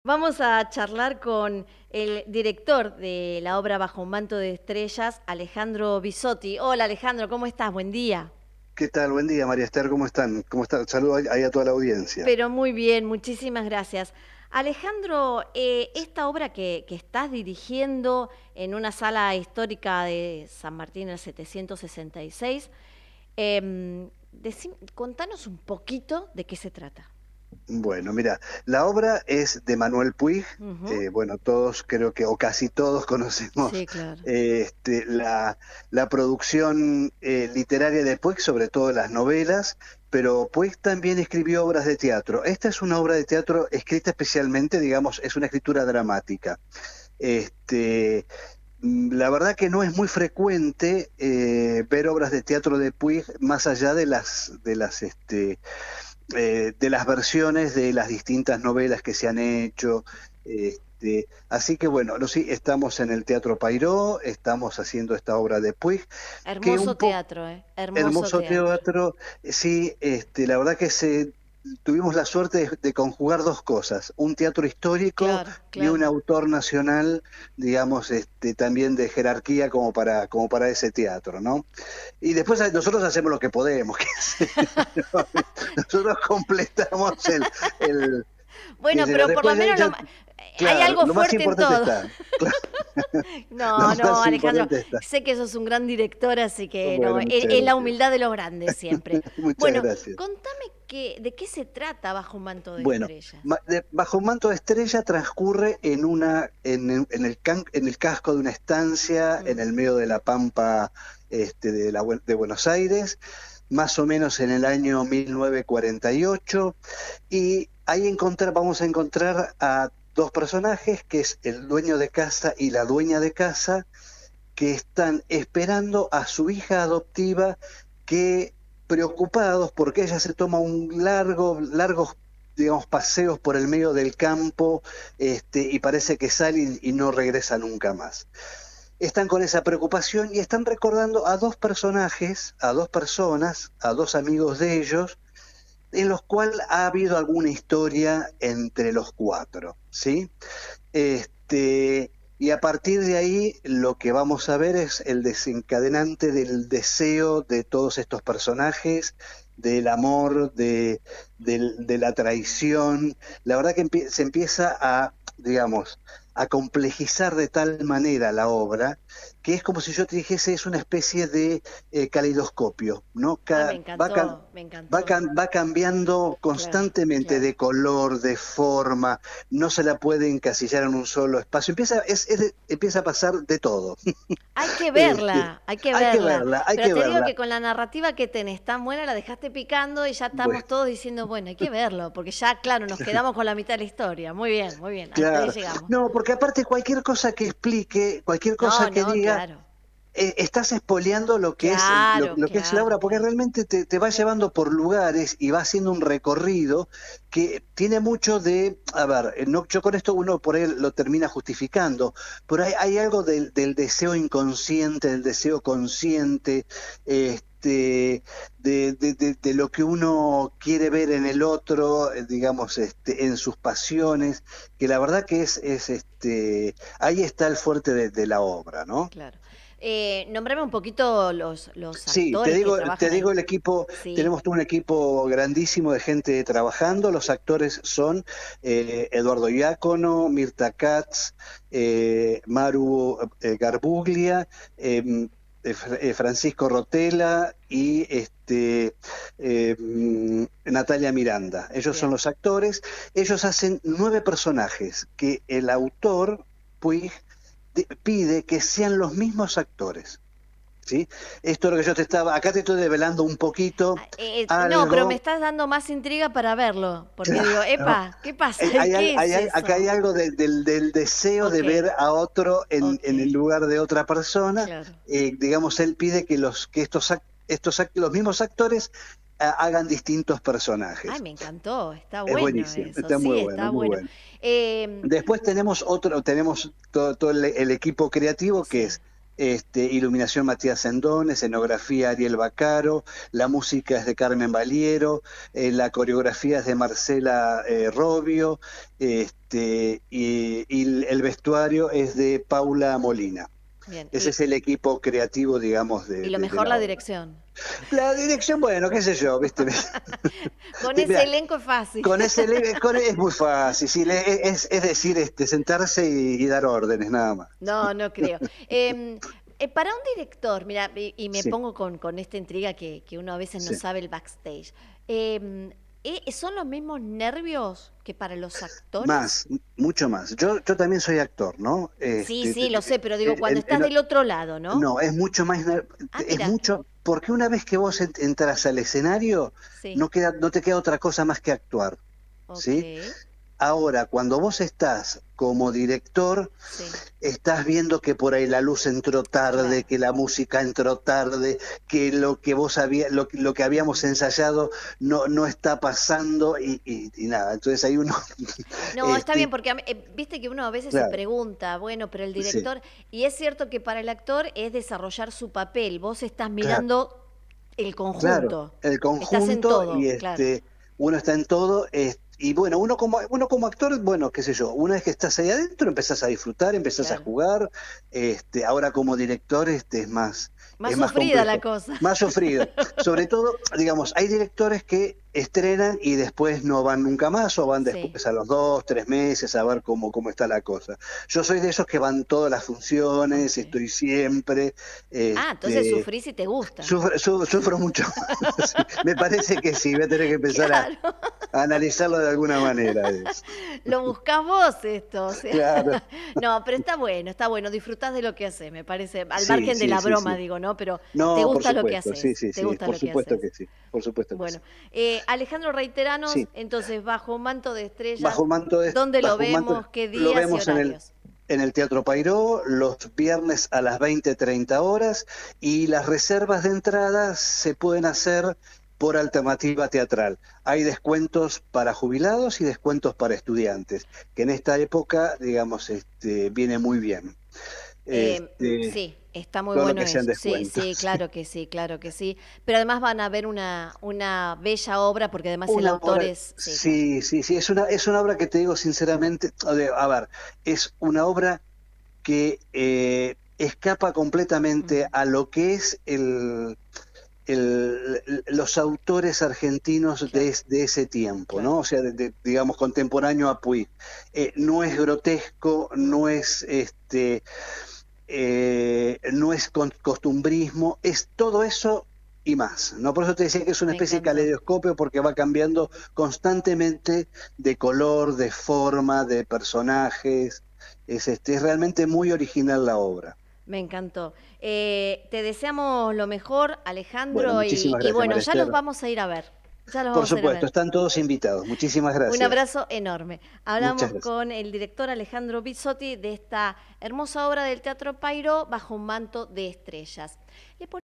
Vamos a charlar con el director de la obra Bajo un manto de estrellas, Alejandro Bisotti. Hola Alejandro, ¿cómo estás? Buen día. ¿Qué tal? Buen día, María Esther, ¿cómo están? ¿Cómo están? Saludos ahí a toda la audiencia. Pero muy bien, muchísimas gracias. Alejandro, esta obra que estás dirigiendo en una sala histórica de San Martín, el 766, contanos un poquito de qué se trata. Bueno, mira, la obra es de Manuel Puig. Ujú. Bueno, todos creo que, o casi todos conocemos Sí, claro. la producción literaria de Puig, sobre todo las novelas, pero Puig también escribió obras de teatro. Esta es una obra de teatro escrita especialmente, digamos, es una escritura dramática. Este, la verdad que no es muy frecuente ver obras de teatro de Puig más allá de las versiones de las distintas novelas que se han hecho. Así que bueno, sí, estamos en el Teatro Payró, estamos haciendo esta obra de Puig, que un Hermoso poco teatro, ¿eh? Hermoso hermoso teatro. teatro. Sí, la verdad que tuvimos la suerte de conjugar dos cosas, un teatro histórico Claro, y un claro. autor nacional, digamos, también de jerarquía como para ese teatro, ¿no? Y después nosotros hacemos lo que podemos, nosotros completamos el Bueno, pero por lo después menos hay claro, algo lo más fuerte en importante todo. está, lo No, no, más Alejandro, importante está. sé que sos un gran director, así que no, Bueno, muchas es la gracias. humildad de los grandes siempre. Muchas Bueno, gracias. contame de qué se trata Bajo un manto de Bueno, estrellas. Bajo un manto de estrella transcurre en el casco de una estancia en Mm. el medio de la pampa de Buenos Aires, más o menos en el año 1948, y ahí vamos a encontrar a dos personajes, que es el dueño de casa y la dueña de casa, que están esperando a su hija adoptiva, que preocupados porque ella se toma largos, digamos, paseos por el medio del campo, y parece que sale y no regresa nunca más. Están con esa preocupación y están recordando a dos personajes, a dos personas, a dos amigos de ellos, en los cuales ha habido alguna historia entre los cuatro, ¿sí? Y a partir de ahí lo que vamos a ver es el desencadenante del deseo de todos estos personajes, del amor, de la traición. La verdad que se empieza digamos, a complejizar de tal manera la obra que es como si yo te dijese, es una especie de caleidoscopio, ¿no? Ah, me encantó, me encantó. Va cambiando Claro, constantemente claro. de color, de forma, no se la puede encasillar en un solo espacio. Empieza a pasar de todo. Hay que Este, verla, hay que hay que verla. verla, hay Pero que te digo verla. que con la narrativa que tenés tan buena, la dejaste picando y ya Bueno, estamos todos diciendo, bueno, hay que verlo, porque ya, claro, nos quedamos con la mitad de la historia. Muy bien, hasta ahí claro. llegamos. No, porque aparte cualquier cosa que explique, cualquier No, cosa que no, diga, claro. estás espoleando Claro, lo que es la claro, obra, porque claro. realmente te va llevando por lugares y va haciendo un recorrido que tiene mucho a ver, no, yo con esto uno por ahí lo termina justificando, pero hay algo del deseo inconsciente, del deseo consciente, de lo que uno quiere ver en el otro, digamos, en sus pasiones, que la verdad que ahí está el fuerte de la obra, ¿no? Claro. Nombrame un poquito los Sí, actores que te trabajan digo ahí. el equipo, Sí, tenemos un equipo grandísimo de gente trabajando, los actores son Eduardo Iácono, Mirta Katz, Maru Garbuglia, Francisco Rotela y Natalia Miranda. Ellos son bien. los actores, ellos hacen 9 personajes que el autor, Puig, pide que sean los mismos actores. ¿Sí? Esto es lo que acá te estoy develando un poquito Ah, no, pero me algo, estás dando más intriga para verlo, porque digo, claro, epa, ¿qué pasa? ¿Qué es acá hay eso? algo del deseo de Ok, ver a otro ok, en el lugar de otra persona. claro. Digamos, él pide que los mismos actores hagan distintos Ay, personajes. me encantó, está Es bueno buenísimo, eso, está muy sí, bueno, está muy bueno. bueno. Eh, Después tenemos todo el equipo creativo que sí, es iluminación Matías Sendón, escenografía Ariel Bacaro, la música es de Carmen Valiero, la coreografía es de Marcela Robio, y el vestuario es de Paula Molina. Bien. Ese es el equipo creativo, digamos, Y lo de mejor la la obra. dirección. La dirección, bueno, qué sé yo, ¿viste? Con ese Mirá, elenco es fácil. es muy fácil, sí, es decir, sentarse y dar órdenes, nada más. No, no creo. Para un director, mira, y me Sí, pongo con esta intriga que uno a veces no sí. sabe el backstage. ¿Son los mismos nervios que para los actores? Más, mucho más. Yo también soy actor, ¿no? Sí, sí, lo sé, pero digo, cuando estás del otro lado, ¿no? no, es mucho más, Ah, es mira, mucho, porque una vez que vos entras al escenario, sí, no te queda otra cosa más que actuar, ¿sí? ok, Ahora, cuando vos estás como director, sí, estás viendo que por ahí la luz entró tarde, claro. que la música entró tarde, que lo que lo que habíamos ensayado no está pasando y nada. Entonces hay uno, No, está bien, este, porque viste que uno a veces se claro, pregunta, bueno, pero el sí, director, y es cierto que para el actor es desarrollar su papel, vos estás claro. mirando el Claro, conjunto, el estás en conjunto y todo, claro. uno está en todo, y bueno, uno como actor, bueno, qué sé yo, una vez que estás ahí adentro empezás a disfrutar, empezás a Claro. jugar, ahora como director Más es más sufrida la complejo, cosa. más sufrido. Sobre todo, digamos, hay directores que estrenan y después no van nunca más o van Sí. después a los 2, 3 meses a ver cómo está la cosa. Yo soy de esos que van todas las funciones, Ok. estoy siempre, Ah, entonces este, sufrís y te gusta. sufro mucho. Sí, me parece que sí, voy a tener que empezar Claro. a analizarlo de alguna manera. Lo buscás vos esto, o sea. Claro, No, pero está bueno, disfrutás de lo que haces, me parece, al sí, margen de sí, la sí, broma, sí. digo, ¿no? Pero te No, por gusta lo que supuesto, sí, haces, sí, te sí, gusta por lo que supuesto haces. que sí, por supuesto que sí. Bueno, Alejandro, reiteranos, Sí, entonces, bajo un manto de estrellas, bajo un manto, ¿dónde lo bajo un manto, vemos? ¿Qué lo días y vemos horarios? en el Teatro Pairó los viernes a las 20:30 y las reservas de entradas se pueden hacer por alternativa teatral. Hay descuentos para jubilados y descuentos para estudiantes, que en esta época, digamos, viene muy bien. Este, Sí, está muy todo lo bueno que sean eso. Sí, descuentos. sí, claro que sí, claro que sí. Pero además van a ver una bella obra, porque además el Una autor obra, es, sí, claro. sí, sí, sí, es una obra que te digo sinceramente, a ver, es una obra que escapa completamente Ujú, a lo que es los autores argentinos claro, de ese tiempo, claro. ¿no? O sea, digamos, contemporáneo a Puig. No es grotesco, no es costumbrismo, es todo eso y más, ¿no? Por eso te decía que es una Me especie de encantó. caleidoscopio porque va cambiando constantemente de color, de forma, de personajes. Es realmente muy original la obra. Me encantó. Te deseamos lo mejor, Bueno, Alejandro, muchísimas y gracias, bueno, María ya los Esther. vamos a ir a ver. Ya los Por vamos a ir a supuesto, ver. están todos invitados. Muchísimas Un gracias. abrazo enorme. Muchas Hablamos gracias. con el director Alejandro Bizzotti de esta hermosa obra del Teatro Pairo bajo un manto de estrellas.